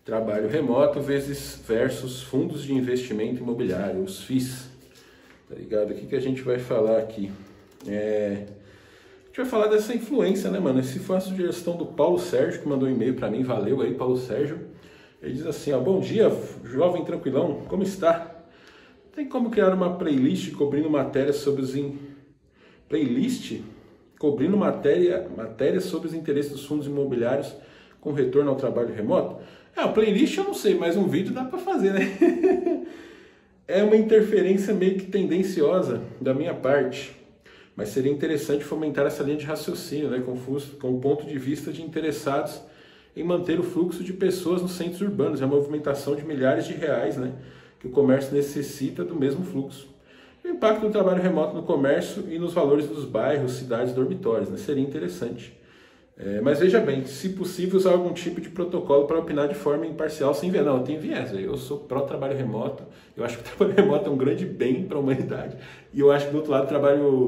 Trabalho remoto versus fundos de investimento imobiliário, os FIIs, tá ligado? O que a gente vai falar aqui? A gente vai falar dessa influência, né, mano? Esse foi a sugestão do Paulo Sérgio, que mandou um e-mail para mim, valeu aí, Paulo Sérgio. Ele diz assim, ó, bom dia, jovem tranquilão, como está? Tem como criar uma playlist cobrindo matérias sobre os... Playlist cobrindo matérias sobre os interesses dos fundos imobiliários com retorno ao trabalho remoto? A playlist eu não sei, mas um vídeo dá para fazer, né? É uma interferência meio que tendenciosa da minha parte, mas seria interessante fomentar essa linha de raciocínio, né, com o ponto de vista de interessados em manter o fluxo de pessoas nos centros urbanos, a movimentação de milhares de reais, né, que o comércio necessita do mesmo fluxo. O impacto do trabalho remoto no comércio e nos valores dos bairros, cidades, dormitórios, né, seria interessante. Mas veja bem, se possível usar algum tipo de protocolo para opinar de forma imparcial sem viés. Não, eu tenho viés, eu sou pró-trabalho remoto, eu acho que o trabalho remoto é um grande bem para a humanidade, e eu acho que do outro lado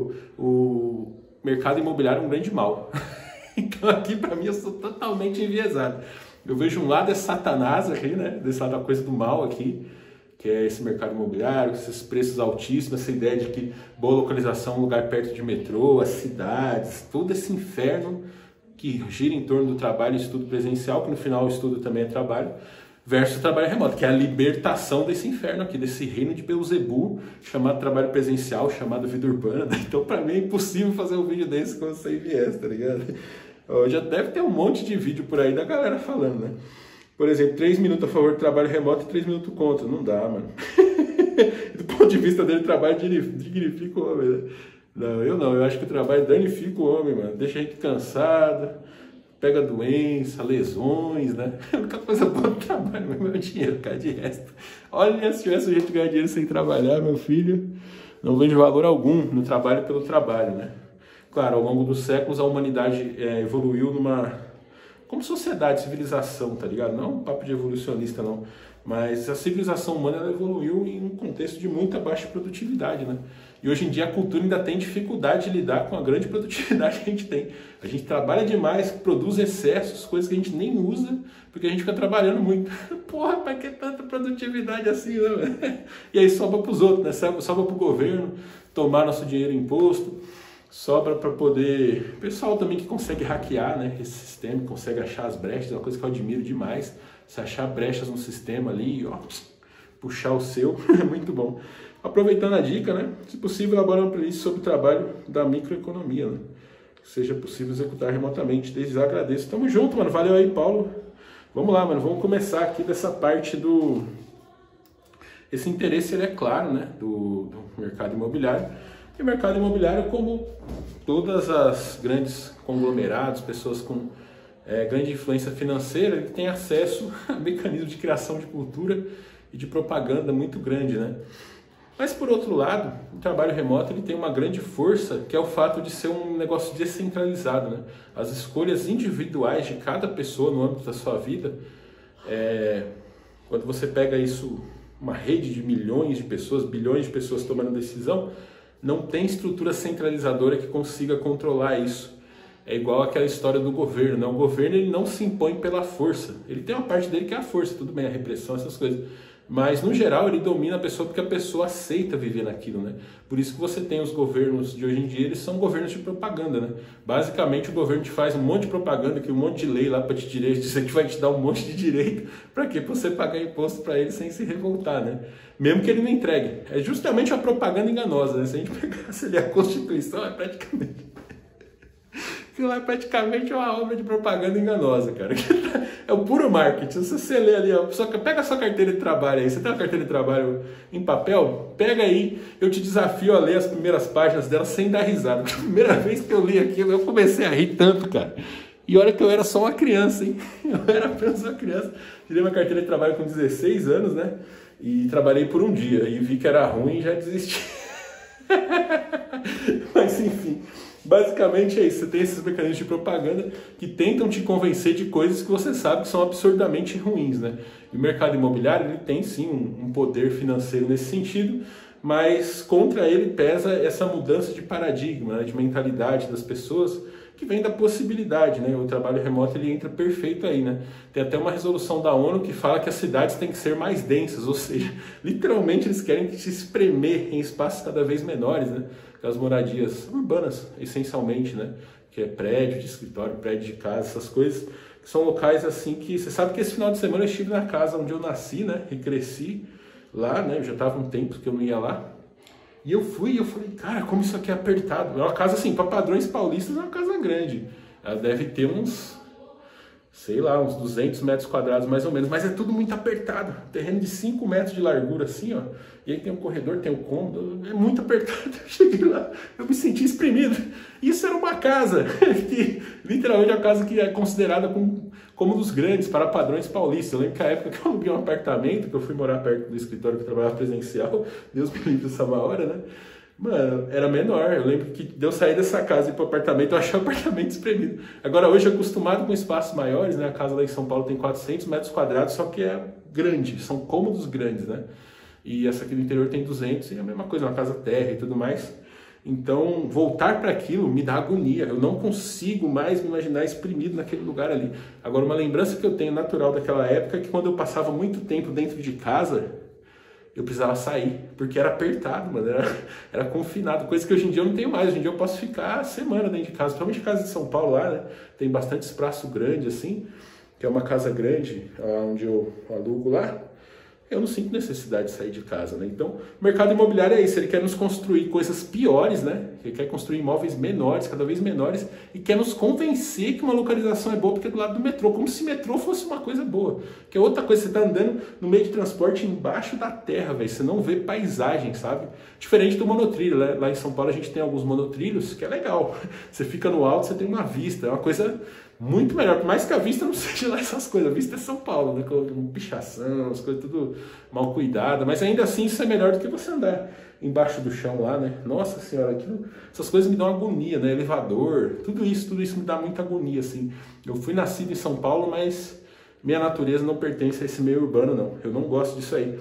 o mercado imobiliário é um grande mal. Então aqui para mim eu sou totalmente enviesado. Eu vejo um lado é Satanás aqui, né, desse lado a coisa do mal aqui, que é esse mercado imobiliário, esses preços altíssimos, essa ideia de que boa localização, um lugar perto de metrô, as cidades, todo esse inferno que gira em torno do trabalho e estudo presencial, que no final o estudo também é trabalho, versus o trabalho remoto, que é a libertação desse inferno aqui, desse reino de Beelzebub, chamado trabalho presencial, chamado vida urbana. Então, para mim, é impossível fazer um vídeo desse com sem viés, tá ligado? Já deve ter um monte de vídeo por aí da galera falando, né? Por exemplo, 3 minutos a favor do trabalho remoto e 3 minutos contra. Não dá, mano. Do ponto de vista dele, o trabalho dignifica o homem, né? Não, eu acho que o trabalho danifica o homem, mano. Deixa a gente cansado, pega doença, lesões, né? A única coisa boa do trabalho mesmo é o dinheiro, cara, de resto. Olha, se tivesse gente ganhar dinheiro sem trabalhar, meu filho, não vejo valor algum no trabalho pelo trabalho, né? Claro, ao longo dos séculos a humanidade evoluiu como sociedade, civilização, tá ligado? Não um papo de evolucionista, não. Mas a civilização humana ela evoluiu em um contexto de muita baixa produtividade, né? E hoje em dia a cultura ainda tem dificuldade de lidar com a grande produtividade que a gente tem. A gente trabalha demais, produz excessos, coisas que a gente nem usa, porque a gente fica trabalhando muito. Porra, pra que tanta produtividade assim, né? E aí sobra pros outros, né? Sobra pro governo tomar nosso dinheiro em imposto, sobra para poder... O pessoal também que consegue hackear, né, esse sistema, consegue achar as brechas, é uma coisa que eu admiro demais. Se achar brechas no sistema ali, ó, puxar o seu, é muito bom. Aproveitando a dica, né, se possível, elabore uma playlist sobre o trabalho da microeconomia, né, que seja possível executar remotamente. Desde já agradeço. Tamo junto, mano. Valeu aí, Paulo. Vamos lá, mano. Vamos começar aqui dessa parte do... Esse interesse, ele é claro, né, do mercado imobiliário. E o mercado imobiliário, como todas as grandes conglomerados, pessoas com grande influência financeira, ele tem acesso a mecanismos de criação de cultura e de propaganda muito grande, né? Mas, por outro lado, o trabalho remoto ele tem uma grande força, que é o fato de ser um negócio descentralizado, né? As escolhas individuais de cada pessoa no âmbito da sua vida, quando você pega isso, uma rede de milhões de pessoas, bilhões de pessoas tomando decisão, não tem estrutura centralizadora que consiga controlar isso. É igual aquela história do governo, né? O governo ele não se impõe pela força. Ele tem uma parte dele que é a força, tudo bem, a repressão, essas coisas. Mas, no geral, ele domina a pessoa porque a pessoa aceita viver naquilo, né? Por isso que você tem os governos de hoje em dia, eles são governos de propaganda, né? Basicamente, o governo te faz um monte de propaganda, que um monte de lei lá para te dizer que vai te dar um monte de direito. Para quê? Para você pagar imposto para ele sem se revoltar, né? Mesmo que ele não entregue. É justamente uma propaganda enganosa, né? Se a gente pegasse ali a Constituição, é praticamente... Aquilo é praticamente uma obra de propaganda enganosa, cara. É o puro marketing. Se você ler ali, ó, pega a sua carteira de trabalho aí. Você tem uma carteira de trabalho em papel? Pega aí. Eu te desafio a ler as primeiras páginas dela sem dar risada. Porque a primeira vez que eu li aquilo, eu comecei a rir tanto, cara. E olha que eu era só uma criança, hein? Eu era apenas uma criança. Tirei uma carteira de trabalho com 16 anos, né? E trabalhei por um dia. E vi que era ruim e já desisti. Mas, enfim... Basicamente é isso, você tem esses mecanismos de propaganda que tentam te convencer de coisas que você sabe que são absurdamente ruins, né? E o mercado imobiliário ele tem sim um poder financeiro nesse sentido, mas contra ele pesa essa mudança de paradigma, né, de mentalidade das pessoas que vem da possibilidade, né? O trabalho remoto ele entra perfeito aí, né? Tem até uma resolução da ONU que fala que as cidades têm que ser mais densas, ou seja, literalmente eles querem se espremer em espaços cada vez menores, né? As moradias urbanas, essencialmente, né? Que é prédio de escritório, prédio de casa, essas coisas, que são locais assim que... Você sabe que esse final de semana eu estive na casa onde eu nasci, né? E cresci lá, né? Eu já estava um tempo que eu não ia lá. E eu fui e eu falei, cara, como isso aqui é apertado. É uma casa assim, para padrões paulistas, é uma casa grande. Ela deve ter uns, sei lá, uns 200 metros quadrados mais ou menos, mas é tudo muito apertado. Terreno de 5 metros de largura assim, ó. E aí tem um corredor, tem um cômodo, é muito apertado. Eu cheguei lá, eu me senti espremido. Isso era uma casa, que literalmente é uma casa que é considerada como um dos grandes para padrões paulistas. Eu lembro que a época que eu aluguei um apartamento, que eu fui morar perto do escritório que eu trabalhava presencial, Deus me livre essa hora, né? Mano, era menor. Eu lembro que deu sair dessa casa e ir pro apartamento, eu achei o apartamento espremido. Agora, hoje, acostumado com espaços maiores, né? A casa lá em São Paulo tem 400 metros quadrados, só que é grande, são cômodos grandes, né? E essa aqui do interior tem 200, e é a mesma coisa, uma casa terra e tudo mais. Então, voltar para aquilo me dá agonia. Eu não consigo mais me imaginar exprimido naquele lugar ali. Agora, uma lembrança que eu tenho natural daquela época é que quando eu passava muito tempo dentro de casa, eu precisava sair, porque era apertado, mano, era confinado, coisa que hoje em dia eu não tenho mais. Hoje em dia eu posso ficar a semana dentro de casa, principalmente casa de São Paulo lá, né? Tem bastante espaço grande, assim, que é uma casa grande, onde eu alugo lá. Eu não sinto necessidade de sair de casa, né? Então, o mercado imobiliário é isso, ele quer nos construir coisas piores, né? Ele quer construir imóveis menores, cada vez menores, e quer nos convencer que uma localização é boa porque é do lado do metrô, como se metrô fosse uma coisa boa. Que é outra coisa, você tá andando no meio de transporte embaixo da terra, velho, você não vê paisagem, sabe? Diferente do monotrilho, né? Lá em São Paulo a gente tem alguns monotrilhos, que é legal. Você fica no alto, você tem uma vista, é uma coisa muito melhor, por mais que a vista não seja lá essas coisas. A vista é São Paulo, né? Com pichação, as coisas tudo mal cuidadas, mas ainda assim isso é melhor do que você andar embaixo do chão lá, né? Nossa senhora, essas coisas me dão agonia, né? Elevador, tudo isso me dá muita agonia, assim. Eu fui nascido em São Paulo, mas minha natureza não pertence a esse meio urbano, não. Eu não gosto disso aí.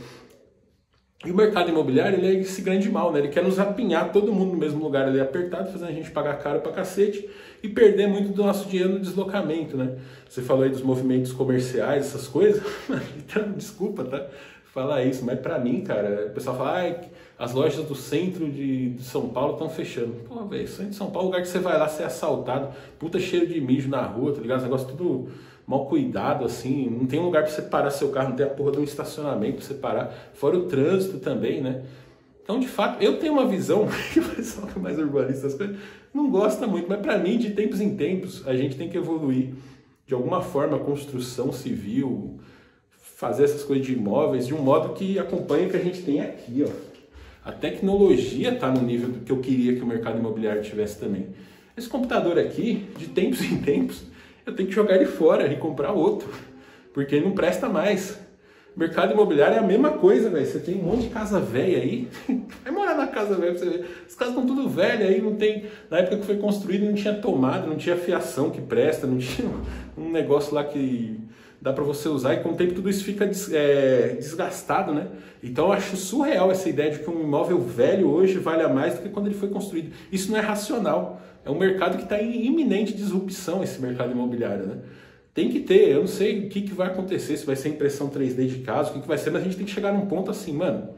E o mercado imobiliário, ele é esse grande mal, né? Ele quer nos apinhar todo mundo no mesmo lugar ali apertado, fazendo a gente pagar caro pra cacete e perder muito do nosso dinheiro no deslocamento, né? Você falou aí dos movimentos comerciais, essas coisas. Então, desculpa, tá? Falar isso, mas pra mim, cara, o pessoal fala, as lojas do centro de São Paulo estão fechando. Pô, velho, centro de São Paulo é um lugar que você vai lá ser assaltado, puta cheiro de mijo na rua, tá ligado? Os negócios tudo mal cuidado, assim, não tem um lugar pra você parar seu carro, não tem a porra de um estacionamento pra você parar, fora o trânsito também, né? Então, de fato, eu tenho uma visão, que o pessoal que é mais urbanista, as coisas, não gosta muito, mas pra mim, de tempos em tempos, a gente tem que evoluir de alguma forma a construção civil, fazer essas coisas de imóveis de um modo que acompanhe o que a gente tem aqui, ó. A tecnologia está no nível do que eu queria que o mercado imobiliário tivesse também. Esse computador aqui, de tempos em tempos, eu tenho que jogar ele fora e comprar outro, porque ele não presta mais. O mercado imobiliário é a mesma coisa, velho. Você tem um monte de casa velha aí, vai morar na casa velha pra você ver. As casas estão tudo velhas aí, não tem... Na época que foi construído não tinha tomada, não tinha fiação que presta, não tinha um negócio lá que dá para você usar, e com o tempo tudo isso fica desgastado, né? Então eu acho surreal essa ideia de que um imóvel velho hoje vale mais do que quando ele foi construído. Isso não é racional. É um mercado que está em iminente disrupção, esse mercado imobiliário, né? Tem que ter, eu não sei o que vai acontecer, se vai ser impressão 3D de casa, o que vai ser, mas a gente tem que chegar num ponto assim, mano,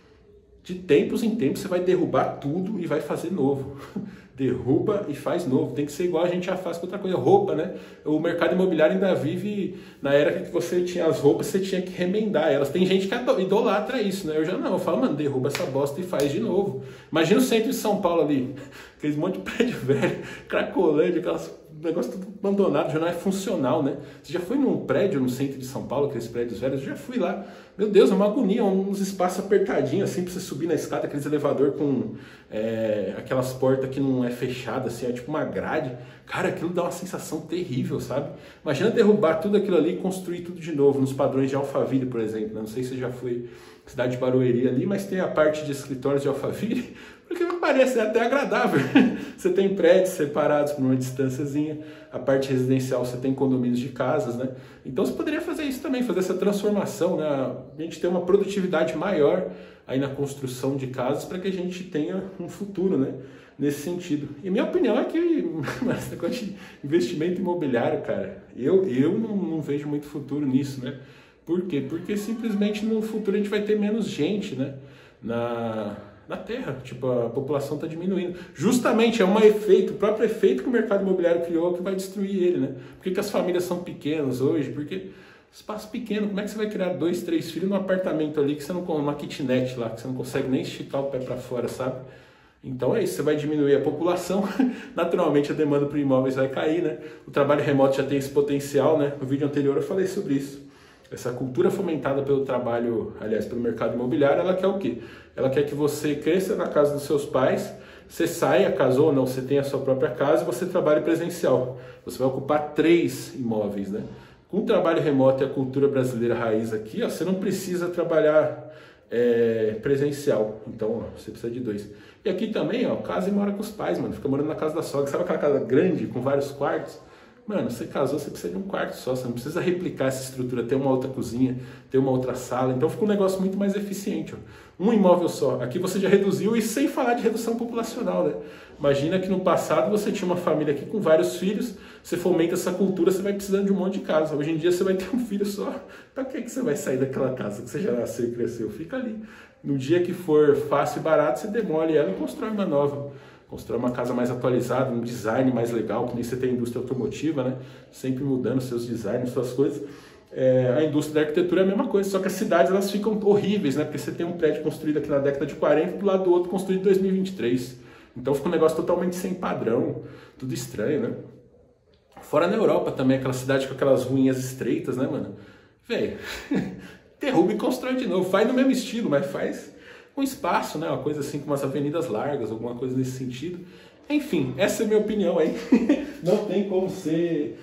de tempos em tempos você vai derrubar tudo e vai fazer novo. Derruba e faz novo. Tem que ser igual a gente já faz com outra coisa. Roupa, né? O mercado imobiliário ainda vive na era que você tinha as roupas, você tinha que remendar elas. Tem gente que idolatra isso, né? Eu já não. Eu falo, mano, derruba essa bosta e faz de novo. Imagina o centro de São Paulo ali. Aqueles monte de prédio velho, Cracolândia, aquelas negócio tudo abandonado, já não é funcional, né? Você já foi num prédio no centro de São Paulo, aqueles prédios velhos? Eu já fui lá. Meu Deus, é uma agonia, uns espaços apertadinhos, assim, pra você subir na escada, aqueles elevador com aquelas portas que não é fechada, assim, é tipo uma grade. Cara, aquilo dá uma sensação terrível, sabe? Imagina derrubar tudo aquilo ali e construir tudo de novo, nos padrões de Alphaville, por exemplo, né? Não sei se você já foi cidade de Barueri ali, mas tem a parte de escritórios de Alphaville, porque me parece até agradável. Você tem prédios separados por uma distânciazinha, a parte residencial você tem condomínios de casas, né? Então você poderia fazer isso também, fazer essa transformação, né? A gente ter uma produtividade maior aí na construção de casas para que a gente tenha um futuro, né? Nesse sentido. E minha opinião é que esse negócio de investimento imobiliário, cara, eu não vejo muito futuro nisso, né? Por quê? Porque simplesmente no futuro a gente vai ter menos gente, né? Na Terra, tipo, a população está diminuindo. Justamente é um efeito, o próprio efeito que o mercado imobiliário criou que vai destruir ele, né? Por que as famílias são pequenas hoje? Porque espaço pequeno, como é que você vai criar 2, 3 filhos num apartamento ali que você não, numa kitnet lá, que você não consegue nem esticar o pé para fora, sabe? Então é isso, você vai diminuir a população, naturalmente a demanda por imóveis vai cair, né? O trabalho remoto já tem esse potencial, né? No vídeo anterior eu falei sobre isso. Essa cultura fomentada pelo trabalho, aliás, pelo mercado imobiliário, ela quer o quê? Ela quer que você cresça na casa dos seus pais, você saia, casou ou não, você tem a sua própria casa e você trabalhe presencial. Você vai ocupar 3 imóveis, né? Com o trabalho remoto e a cultura brasileira raiz aqui, ó, você não precisa trabalhar presencial. Então, ó, você precisa de 2. E aqui também, ó, casa e mora com os pais, mano. Fica morando na casa da sogra. Sabe aquela casa grande, com vários quartos? Mano, você casou, você precisa de um quarto só. Você não precisa replicar essa estrutura, ter uma outra cozinha, ter uma outra sala. Então fica um negócio muito mais eficiente, ó. Um imóvel só. Aqui você já reduziu, e sem falar de redução populacional, né? Imagina que no passado você tinha uma família aqui com vários filhos, você fomenta essa cultura, você vai precisando de um monte de casa. Hoje em dia você vai ter um filho só. Pra que você vai sair daquela casa que você já nasceu e cresceu? Fica ali. No dia que for fácil e barato, você demole ela e constrói uma nova. Constrói uma casa mais atualizada, um design mais legal, que nem você tem a indústria automotiva, né? Sempre mudando seus designs, suas coisas. A indústria da arquitetura é a mesma coisa, só que as cidades elas ficam horríveis, né? Porque você tem um prédio construído aqui na década de 40, do lado do outro construído em 2023. Então fica um negócio totalmente sem padrão, tudo estranho, né? Fora na Europa também, aquela cidade com aquelas ruínas estreitas, né, mano? Velho, derruba e constrói de novo. Faz no mesmo estilo, mas faz com espaço, né? Uma coisa assim, com umas avenidas largas, alguma coisa nesse sentido. Enfim, essa é a minha opinião aí. Não tem como ser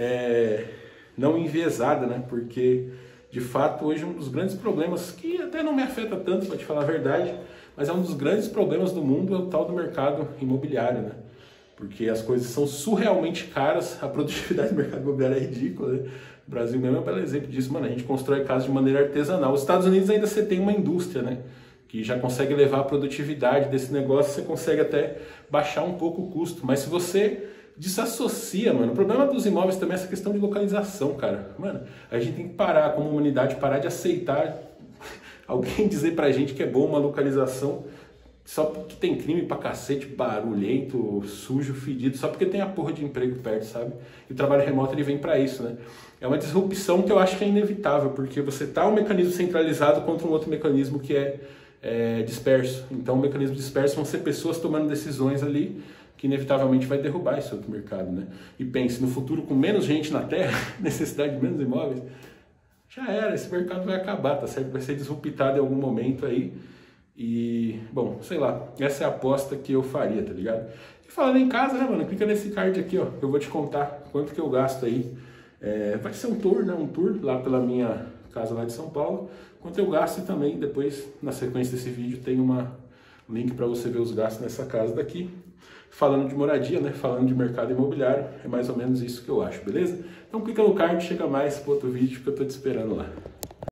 não enviesada, né? Porque, de fato, hoje um dos grandes problemas, que até não me afeta tanto, para te falar a verdade, mas é um dos grandes problemas do mundo, é o tal do mercado imobiliário, né? Porque as coisas são surrealmente caras, a produtividade do mercado imobiliário é ridícula, né? O Brasil mesmo é um belo exemplo disso, mano. A gente constrói casas de maneira artesanal. Os Estados Unidos ainda você tem uma indústria, né? Que já consegue levar a produtividade desse negócio, você consegue até baixar um pouco o custo. Mas se você desassocia, mano, o problema dos imóveis também é essa questão de localização, cara. Mano, a gente tem que parar, como humanidade, parar de aceitar alguém dizer pra gente que é bom uma localização só porque tem crime pra cacete, barulhento, sujo, fedido, só porque tem a porra de emprego perto, sabe? E o trabalho remoto ele vem pra isso, né? É uma disrupção que eu acho que é inevitável, porque você tá um mecanismo centralizado contra um outro mecanismo que é disperso. Então, o mecanismo disperso vão ser pessoas tomando decisões ali que inevitavelmente vai derrubar esse outro mercado, né? E pense, no futuro, com menos gente na Terra, necessidade de menos imóveis, já era, esse mercado vai acabar, tá certo? Vai ser disruptado em algum momento aí. E, bom, sei lá, essa é a aposta que eu faria, tá ligado? E falando em casa, né, mano, clica nesse card aqui, ó, que eu vou te contar quanto que eu gasto aí. Vai ser um tour, né, um tour lá pela minha casa lá de São Paulo, quanto eu gasto, e também depois, na sequência desse vídeo, tem um link para você ver os gastos nessa casa daqui. Falando de moradia, né, falando de mercado imobiliário, é mais ou menos isso que eu acho, beleza? Então clica no card, chega mais pro outro vídeo que eu tô te esperando lá.